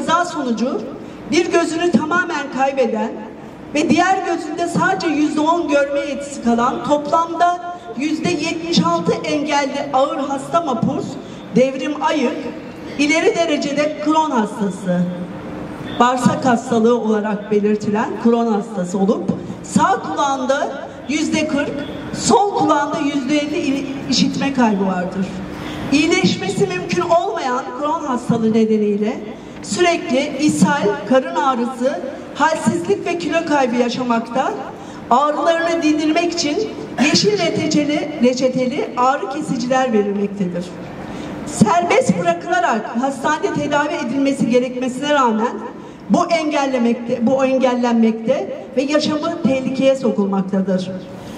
kaza sonucu bir gözünü tamamen kaybeden ve diğer gözünde sadece %10 görme yetisi kalan toplamda %76 engelli ağır hasta mapus Devrim Ayık, ileri derecede Crohn hastası, bağırsak hastalığı olarak belirtilen Crohn hastası olup sağ kulağında %40, sol kulağında %50 işitme kaybı vardır. İyileşmesi mümkün olmayan Crohn hastalığı nedeniyle sürekli ishal, karın ağrısı, halsizlik ve kilo kaybı yaşamakta, ağrılarını dindirmek için yeşil reçeteli ağrı kesiciler verilmektedir. Serbest bırakılarak hastanede tedavi edilmesi gerekmesine rağmen bu engellenmekte ve yaşamı tehlikeye sokulmaktadır.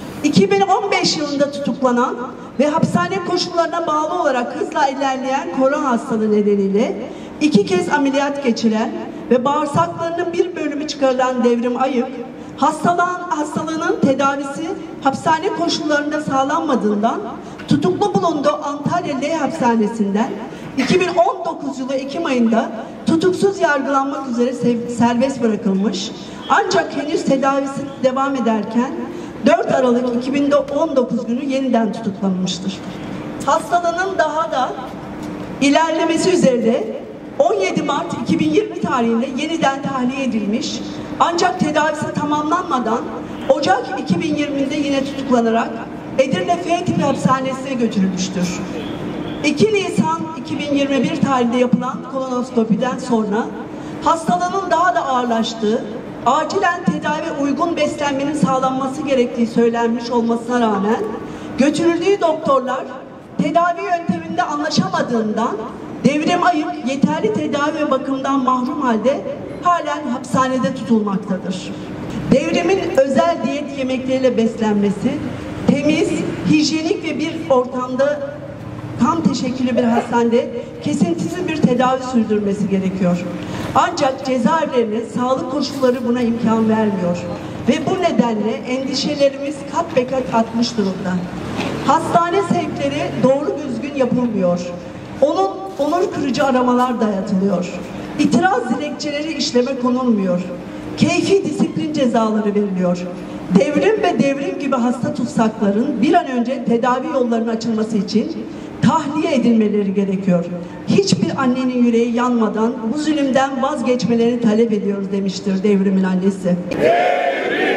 2015 yılında tutuklanan ve hapishane koşullarına bağlı olarak hızla ilerleyen Crohn hastalığı nedeniyle 2 kez ameliyat geçiren ve bağırsaklarının bir bölümü çıkarılan Devrim Ayık, hastalığının tedavisi hapishane koşullarında sağlanmadığından tutuklu bulunduğu Antalya L hapishanesinden 2019 yılı Ekim ayında tutuksuz yargılanmak üzere serbest bırakılmış. Ancak henüz tedavisi devam ederken 4 Aralık 2019 günü yeniden tutuklanmıştır. Hastalığının daha da ilerlemesi üzerine 17 Mart 2020 tarihinde yeniden tahliye edilmiş. Ancak tedavisi tamamlanmadan Ocak 2020'de yine tutuklanarak Edirne F tipi hapishanesine götürülmüştür. 2 Nisan 2021 tarihinde yapılan kolonoskopiden sonra hastalığının daha da ağırlaştığı, acilen tedavi uygun beslenmenin sağlanması gerektiği söylenmiş olmasına rağmen götürüldüğü doktorlar tedavi yönteminde anlaşamadığından Devrim Ayık yeterli tedavi ve bakımdan mahrum halde halen hapishanede tutulmaktadır. Devrimin özel diyet yemekleriyle beslenmesi, temiz, hijyenik ve bir ortamda tam teşekküllü bir hastanede kesintisiz bir tedavi sürdürmesi gerekiyor. Ancak cezaevlerinin sağlık koşulları buna imkan vermiyor. Ve bu nedenle endişelerimiz kat be kat artmış durumda. Hastane sevkleri doğru düzgün yapılmıyor. Onur kırıcı aramalar dayatılıyor. İtiraz dilekçeleri işleme konulmuyor. Keyfi disiplin cezaları veriliyor. Devrim ve devrim gibi hasta tutsakların bir an önce tedavi yollarının açılması için tahliye edilmeleri gerekiyor. Hiçbir annenin yüreği yanmadan bu zulümden vazgeçmelerini talep ediyoruz demiştir Devrim'in annesi. Devrim!